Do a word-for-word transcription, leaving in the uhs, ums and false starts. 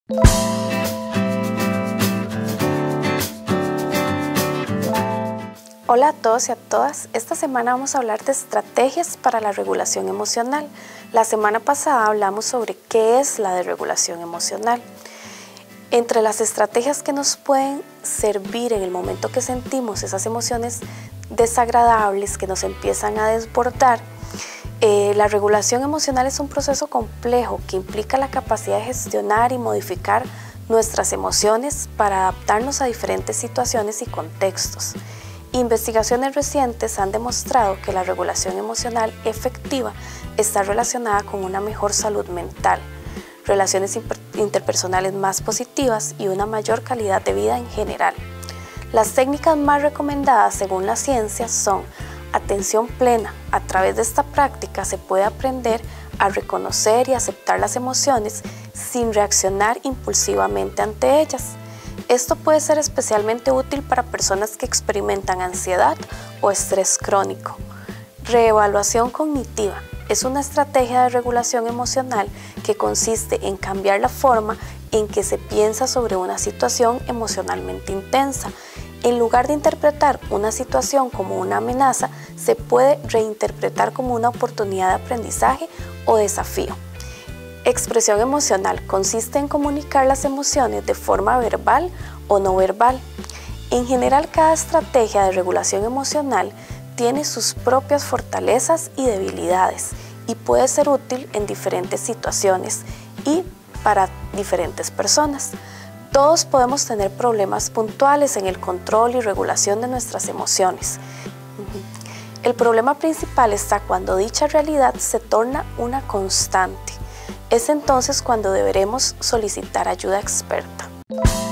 Hola a todos y a todas. Esta semana vamos a hablar de estrategias para la regulación emocional. La semana pasada hablamos sobre qué es la desregulación emocional. Entre las estrategias que nos pueden servir en el momento que sentimos esas emociones desagradables que nos empiezan a desbordar, eh, la regulación emocional es un proceso complejo que implica la capacidad de gestionar y modificar nuestras emociones para adaptarnos a diferentes situaciones y contextos. Investigaciones recientes han demostrado que la regulación emocional efectiva está relacionada con una mejor salud mental, relaciones interpersonales más positivas y una mayor calidad de vida en general. Las técnicas más recomendadas según la ciencia son atención plena. A través de esta práctica se puede aprender a reconocer y aceptar las emociones sin reaccionar impulsivamente ante ellas. Esto puede ser especialmente útil para personas que experimentan ansiedad o estrés crónico. Reevaluación cognitiva es una estrategia de regulación emocional que consiste en cambiar la forma en que se piensa sobre una situación emocionalmente intensa. En lugar de interpretar una situación como una amenaza, se puede reinterpretar como una oportunidad de aprendizaje o desafío. Expresión emocional consiste en comunicar las emociones de forma verbal o no verbal. En general, cada estrategia de regulación emocional tiene sus propias fortalezas y debilidades y puede ser útil en diferentes situaciones y para diferentes personas. Todos podemos tener problemas puntuales en el control y regulación de nuestras emociones. El problema principal está cuando dicha realidad se torna una constante. Es entonces cuando deberemos solicitar ayuda experta.